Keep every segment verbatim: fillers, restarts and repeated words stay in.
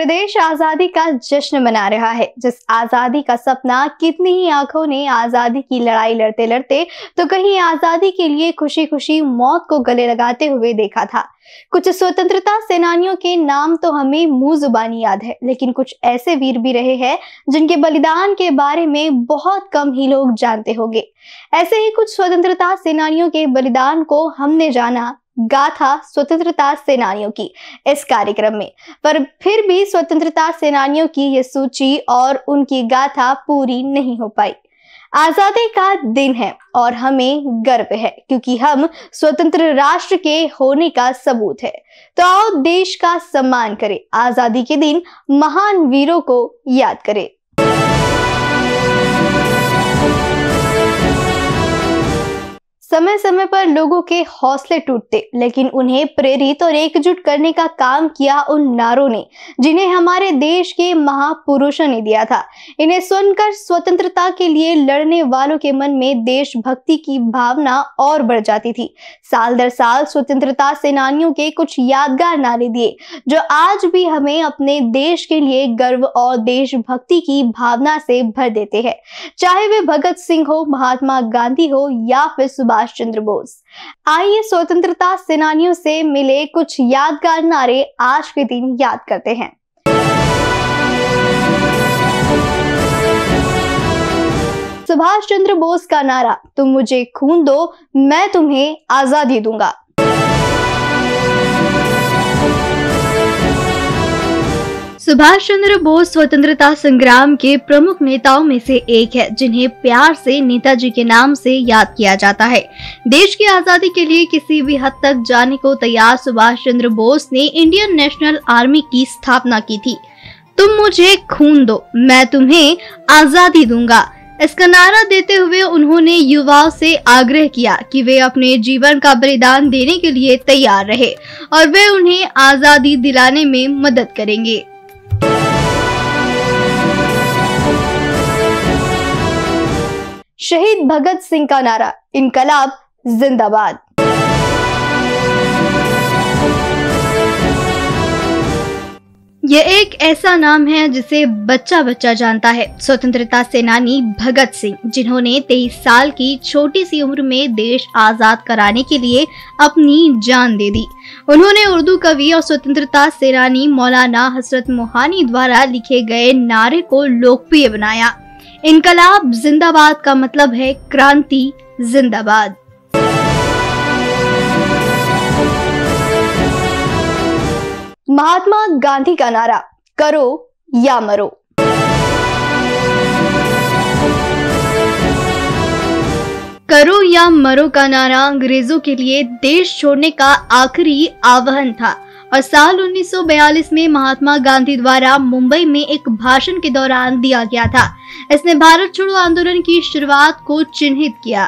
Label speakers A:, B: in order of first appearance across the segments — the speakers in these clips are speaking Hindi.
A: देश आजादी का जश्न मना रहा है। जिस आजादी का सपना कितनी ही आंखों ने आजादी की लड़ाई लड़ते लड़ते तो कहीं आजादी के लिए खुशी खुशी मौत को गले लगाते हुए देखा था। कुछ स्वतंत्रता सेनानियों के नाम तो हमें मुंह जुबानी याद है, लेकिन कुछ ऐसे वीर भी रहे हैं जिनके बलिदान के बारे में बहुत कम ही लोग जानते होंगे। ऐसे ही कुछ स्वतंत्रता सेनानियों के बलिदान को हमने जाना गाथा स्वतंत्रता सेनानियों की इस कार्यक्रम में। पर फिर भी स्वतंत्रता सेनानियों की ये सूची और उनकी गाथा पूरी नहीं हो पाई। आजादी का दिन है और हमें गर्व है क्योंकि हम स्वतंत्र राष्ट्र के होने का सबूत है। तो आओ देश का सम्मान करें, आजादी के दिन महान वीरों को याद करें। समय समय पर लोगों के हौसले टूटते, लेकिन उन्हें प्रेरित और एकजुट करने का काम किया उन नारों ने जिन्हें हमारे देश के महापुरुषों ने दिया था। इन्हें सुनकर स्वतंत्रता के लिए लड़ने वालों के मन में देशभक्ति की भावना और बढ़ जाती थी। साल दर साल स्वतंत्रता सेनानियों के कुछ यादगार नारे दिए जो आज भी हमें अपने देश के लिए गर्व और देशभक्ति की भावना से भर देते हैं, चाहे वे भगत सिंह हो, महात्मा गांधी हो या फिर सुभाष चंद्र बोस। आइए स्वतंत्रता सेनानियों से मिले कुछ यादगार नारे आज के दिन याद करते हैं। सुभाष चंद्र बोस का नारा, तुम मुझे खून दो मैं तुम्हें आजादी दूंगा। सुभाष चंद्र बोस स्वतंत्रता संग्राम के प्रमुख नेताओं में से एक है जिन्हें प्यार से नेताजी के नाम से याद किया जाता है। देश की आजादी के लिए किसी भी हद तक जाने को तैयार सुभाष चंद्र बोस ने इंडियन नेशनल आर्मी की स्थापना की थी। तुम मुझे खून दो मैं तुम्हें आजादी दूंगा। इसका नारा देते हुए उन्होंने युवाओं से आग्रह किया कि वे अपने जीवन का बलिदान देने के लिए तैयार रहे और वे उन्हें आजादी दिलाने में मदद करेंगे। शहीद भगत सिंह का नारा, इनकलाब जिंदाबाद। यह एक ऐसा नाम है जिसे बच्चा बच्चा जानता है। स्वतंत्रता सेनानी भगत सिंह, जिन्होंने तेईस साल की छोटी सी उम्र में देश आजाद कराने के लिए अपनी जान दे दी। उन्होंने उर्दू कवि और स्वतंत्रता सेनानी मौलाना हजरत मोहानी द्वारा लिखे गए नारे को लोकप्रिय बनाया। इनकलाब जिंदाबाद का मतलब है क्रांति जिंदाबाद। महात्मा गांधी का नारा, करो या मरो। करो या मरो का नारा अंग्रेजों के लिए देश छोड़ने का आखिरी आह्वान था और साल उन्नीस सौ बयालीस में महात्मा गांधी द्वारा मुंबई में एक भाषण के दौरान दिया गया था। इसने भारत छोड़ो आंदोलन की शुरुआत को चिन्हित किया।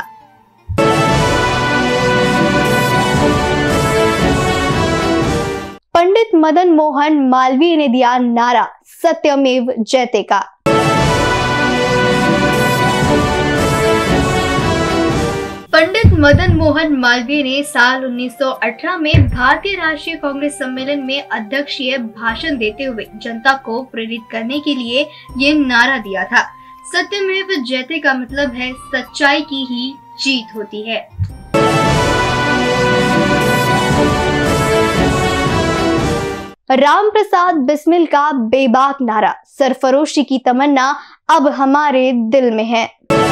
A: पंडित मदन मोहन मालवीय ने दिया नारा, सत्यमेव जयते का। पंडित मदन मोहन मालवीय ने साल उन्नीस सौ अठारह में भारतीय राष्ट्रीय कांग्रेस सम्मेलन में अध्यक्षीय भाषण देते हुए जनता को प्रेरित करने के लिए ये नारा दिया था। सत्यमेव जयते का मतलब है सच्चाई की ही जीत होती है। राम प्रसाद बिस्मिल का बेबाक नारा, सरफरोशी की तमन्ना अब हमारे दिल में है।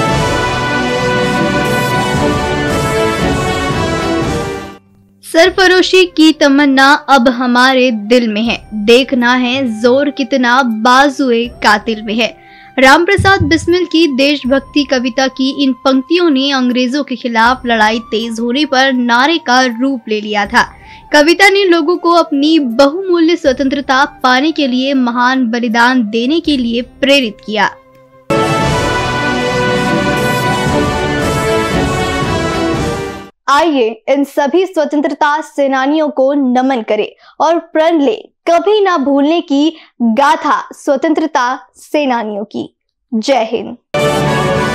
A: सरफरोशी की तमन्ना अब हमारे दिल में है, देखना है जोर कितना बाजुए कातिल में है। रामप्रसाद बिस्मिल की देशभक्ति कविता की इन पंक्तियों ने अंग्रेजों के खिलाफ लड़ाई तेज होने पर नारे का रूप ले लिया था। कविता ने लोगों को अपनी बहुमूल्य स्वतंत्रता पाने के लिए महान बलिदान देने के लिए प्रेरित किया। आइए इन सभी स्वतंत्रता सेनानियों को नमन करें और प्रण ले कभी ना भूलने की गाथा स्वतंत्रता सेनानियों की। जय हिंद।